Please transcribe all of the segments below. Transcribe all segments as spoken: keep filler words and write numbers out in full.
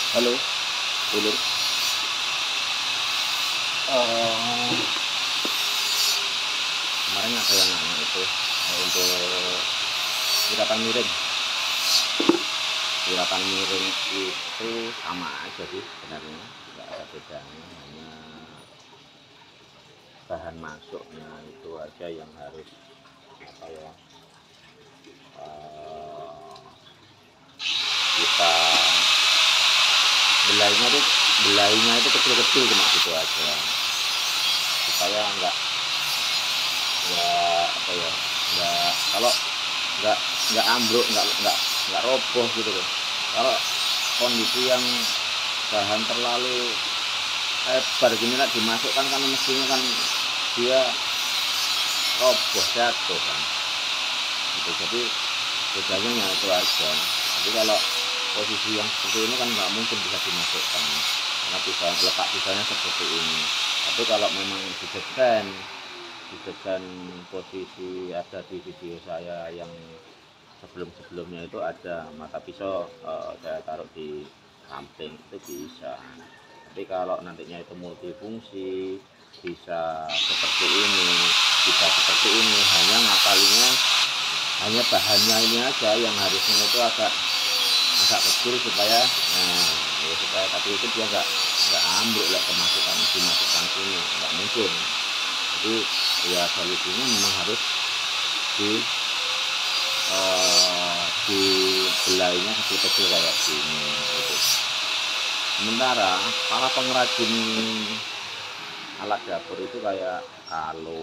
Halo, dulur. Eh, Kemarin ada yang nanya itu eh, untuk gerakan miring. Gerakan miring itu sama aja sih sebenarnya, nggak ada bedanya, hanya bahan masuknya itu aja yang harus apa ya eh, kita belainya itu belainya itu kecil-kecil cuma gitu aja supaya nggak nggak apa ya nggak kalau nggak nggak ambruk nggak nggak nggak roboh gitu loh. Kalau kondisi yang bahan terlalu lebar gini lah dimasukkan kan mestinya kan dia roboh jatuh kan gitu. Jadi bedanya ya itu aja. Jadi kalau posisi yang seperti ini kan nggak mungkin bisa dimasukkan karena pisau letak pisaunya seperti ini. Tapi kalau memang didesain didesain posisi ada di video saya yang sebelum-sebelumnya itu ada mata pisau eh, saya taruh di samping itu bisa. Tapi kalau nantinya itu multifungsi bisa seperti ini bisa seperti ini hanya ngakalinya hanya bahannya ini aja yang harusnya itu agak agak kecil supaya nah ya supaya tapi itu dia nggak nggak ambruk lah kemasukan dimasukkan sini nggak mungkin. Jadi ya solusinya memang harus di uh, di belainya kecil-kecil kayak gini gitu. Sementara para pengrajin alat dapur itu kayak kalau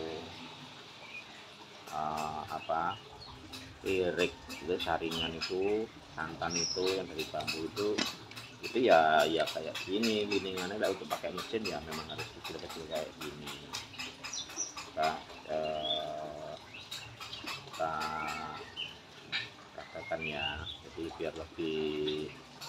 uh, apa irik itu saringan itu santan itu yang dari bambu itu itu ya ya kayak gini giningannya lah. Untuk pakai mesin ya memang harus kecil-kecil kayak gini. Kita eh, kita katakan ya jadi biar lebih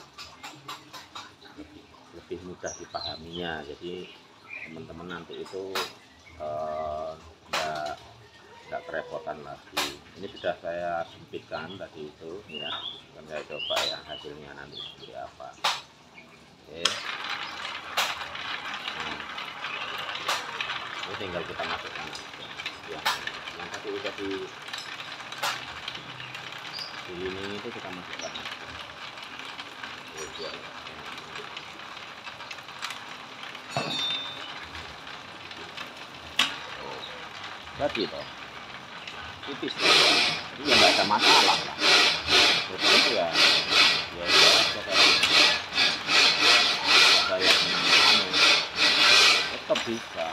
lebih, lebih mudah dipahaminya. Jadi teman-teman nanti itu eh, enggak enggak kerepotan lagi. Ini sudah saya sempitkan tadi itu ya, akan saya coba ya hasilnya nanti seperti apa. Oke, nah, ini tinggal kita masukkan aja. yang yang tadi udah di di ini itu kita masukkan aja. Oh, ya. Oh, jadi toh tipis toh, jadi ya nggak ada masalah lah. Pokoknya ya ya itu aja kayak ada yang anu tetap bisa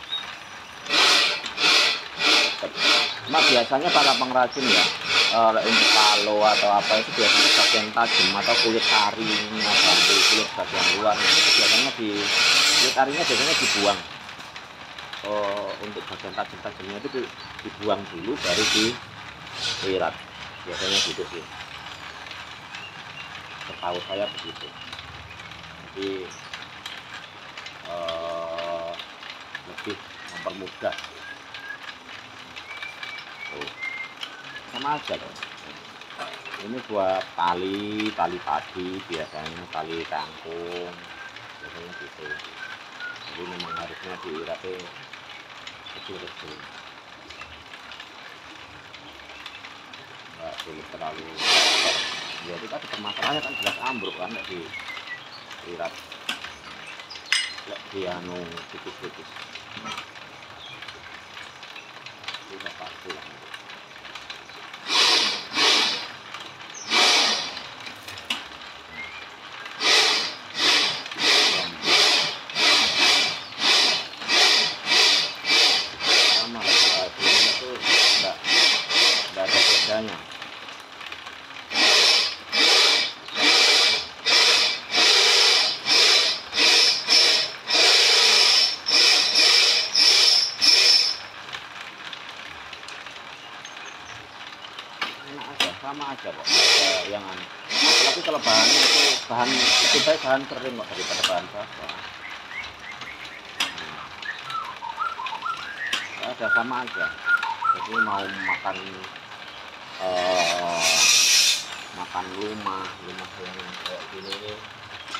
tetap. Cuma biasanya para pengrajin ya uh, untuk palo atau apa itu biasanya bagian tajam atau kulit arinya bambu kulit bagian luar itu biasanya di kulit arinya biasanya dibuang. Uh, untuk bagian tajam-tajamnya itu dibuang dulu baru diirat biasanya gitu sih, setahu saya begitu. Jadi uh, lebih mempermudah. Oh, sama aja loh. Ini buat tali tali padi biasanya tali kangkung biasanya gitu. Jadi memang harusnya diiratnya kecil-kecil, nggak boleh terlalu besar. Ya itu tadi permasalahannya kan jelas ambruk kan nggak diirat nggak dianu tipis-tipis bisa pasti lah. Sama lah itu nggak nggak ada bedanya. Sama aja kok, ada yang aneh. Apalagi kalau bahannya itu bahan itu baik bahan kering kok daripada bahan basah. Hmm. Ada sama aja. Jadi mau makan uh, makan lumah lumah yang kayak gini ini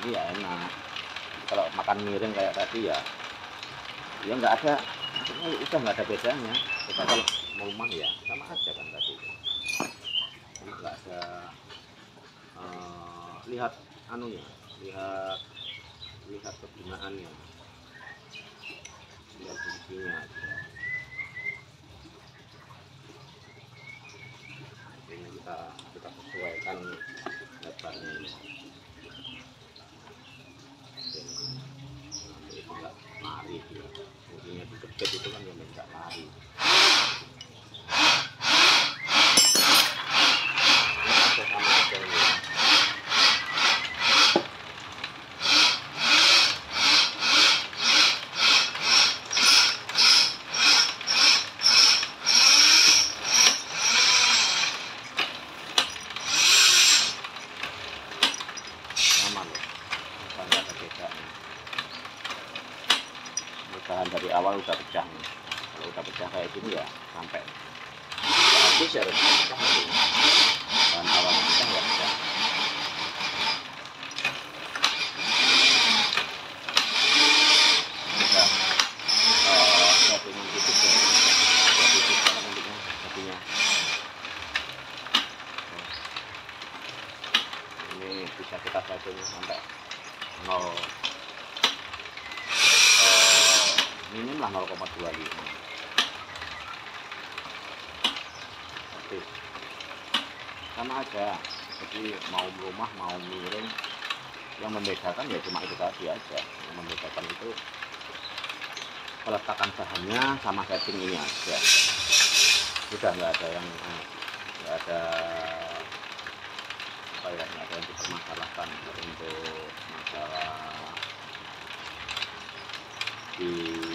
ini ya enak. Kalau makan miring kayak tadi ya ya nggak ada, maksudnya udah nggak ada bedanya. Kita kalau mau rumah ya sama aja kan tadi, jadi nggak ada uh, lihat anunya, lihat lihat kegunaannya, lihat fungsinya aja. Ini kita kita sesuaikan lebarnya ini. Nanti itu nggak lari dia, fungsinya dijepit itu kan yang nggak lari. Ini sama aja ini. Bahan dari awal udah pecah nih. Kalau udah pecah kayak gini ya sampai habis ya harus pecah lagi. Bahan awal pecah ya pecah. Udah uh, settingan tutup ya, udah tutup kalau nantinya jadinya. Ini bisa kita setting sampai nol. Minim lah nol koma dua lima. Oke, sama aja, jadi mau rumah mau miring, yang membedakan ya cuma itu tadi aja. Yang membedakan itu peletakan bahannya sama setting ini aja. Sudah nggak ada yang nggak ada apa ya, nggak ada yang dipermasalahkan untuk masalah di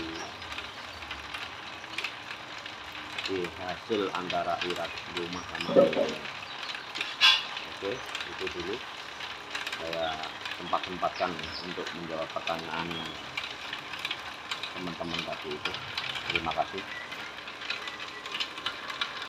di hasil antara irat rumah sama miring. Oke, itu dulu saya sempat-sempatkan untuk menjawab pertanyaan teman-teman tadi itu. Terima kasih.